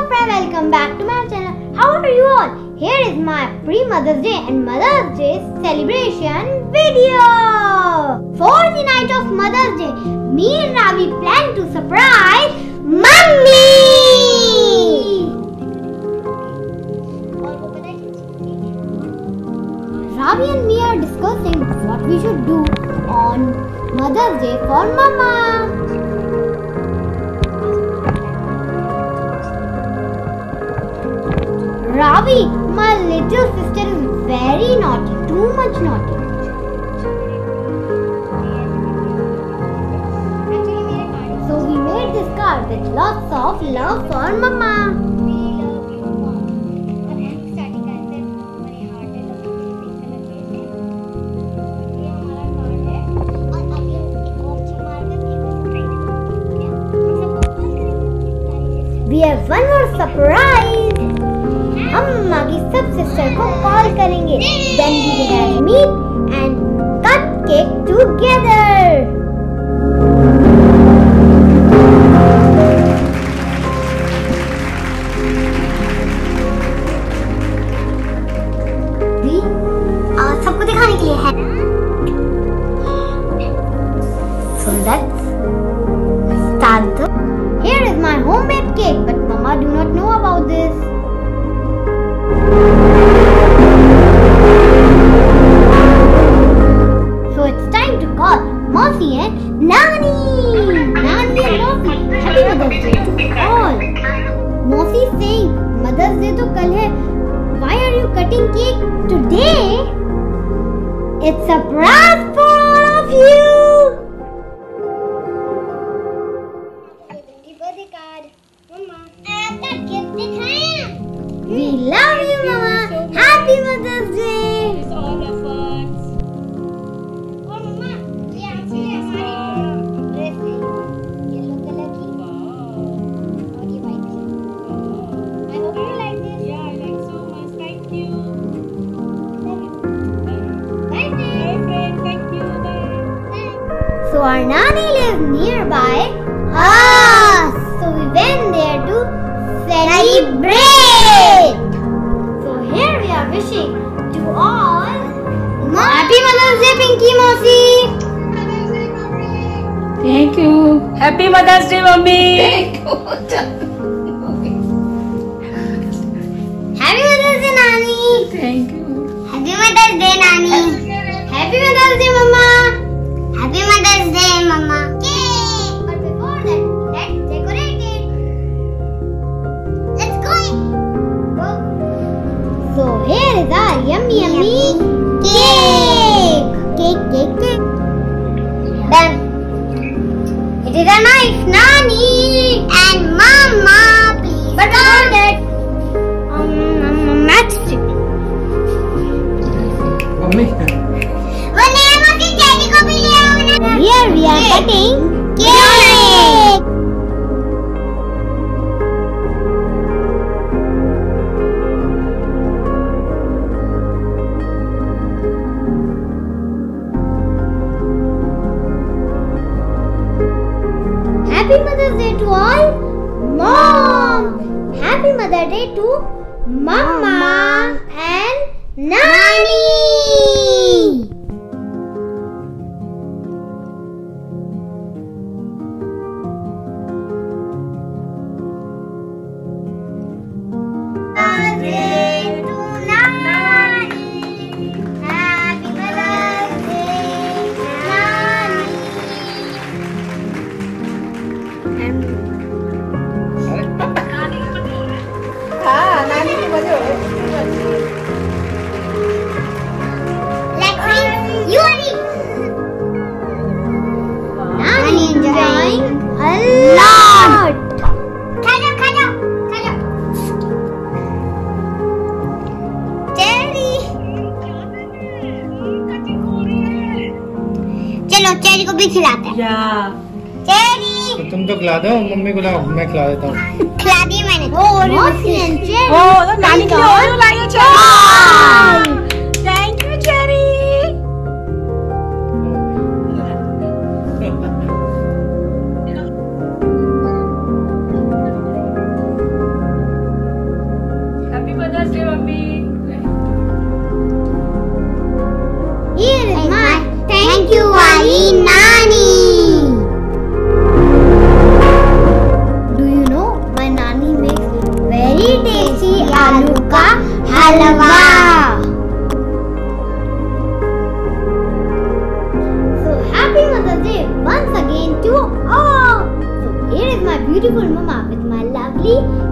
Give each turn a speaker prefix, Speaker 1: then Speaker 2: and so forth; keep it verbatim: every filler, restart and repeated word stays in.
Speaker 1: friends, welcome back to my channel. How are you all? Here is my pre-Mother's Day and Mother's Day celebration video. For the night of Mother's Day, me and Ravi plan to surprise Mummy. Ravi and me are discussing what we should do on Mother's Day for Mama. Ravi, my little sister is very naughty, too much naughty. So we made this card with lots of love for Mama. We have one more surprise. हम मम्मा की सब sister को call करेंगे. Then we will have meet and cut cake together. भी और सबको दिखाने के लिए है. So let's start the. Here is my homemade cake, but Mama do not know about this. So it's time to call Mosi and Nani. Nani and Mosi, happy Mother's Day to all. Mosi is saying Mother's Day to kal hai. Why are you cutting cake today? It's a surprise for all of you. Birthday card, Mama. आपका gift दिखाया. We love you, Mama. So Happy Mother's Day.
Speaker 2: It's all of us.
Speaker 1: और मम्मा, ये आपके लिए हमारी dress है. Yellow colour की. Wow. और ये व्हाइट की. Wow. I hope you like this.
Speaker 2: Yeah, I like so much. Thank you.
Speaker 1: Love you.
Speaker 2: Bye.
Speaker 1: Bye, friends.
Speaker 2: Bye, friend. Thank you. Bye.
Speaker 1: Bye. So our Nani lives nearby us. So we went there to celebrate. So here we are wishing to all Happy Mother's Day, Pinky Mosi.
Speaker 2: Thank you. Happy Mother's Day, Mummy.
Speaker 1: Thank you. Happy Mother's Day, Nani.
Speaker 2: Thank you.
Speaker 1: Happy Mother's Day, Nani. Happy Mother's Day, Mama. Happy Mother's Day, Mama. Yay! But before that, let's decorate it. Let's go. Go. So here is our yummy, yummy cake. Cake, cake, cake. Done. It is a nice Nani and Mama. Please. But before that, um, matchstick.
Speaker 2: Mummy.
Speaker 1: Here we are cutting cake. Happy Mother's Day to all. Mom. Happy Mother's Day to Mama and Nani. चलो Cherry को भी खिलाते हैं.
Speaker 2: Yeah.
Speaker 1: Cherry.
Speaker 3: तो तुम तो खिला दो, मम्मी को लाओ, मैं खिला देता हूँ.
Speaker 1: खिला दी मैंने. चेरी.
Speaker 2: Oh, तो नानी के लिए और लाई हो Cherry. Thank you, Cherry.
Speaker 1: to all. So here is my beautiful mama with my lovely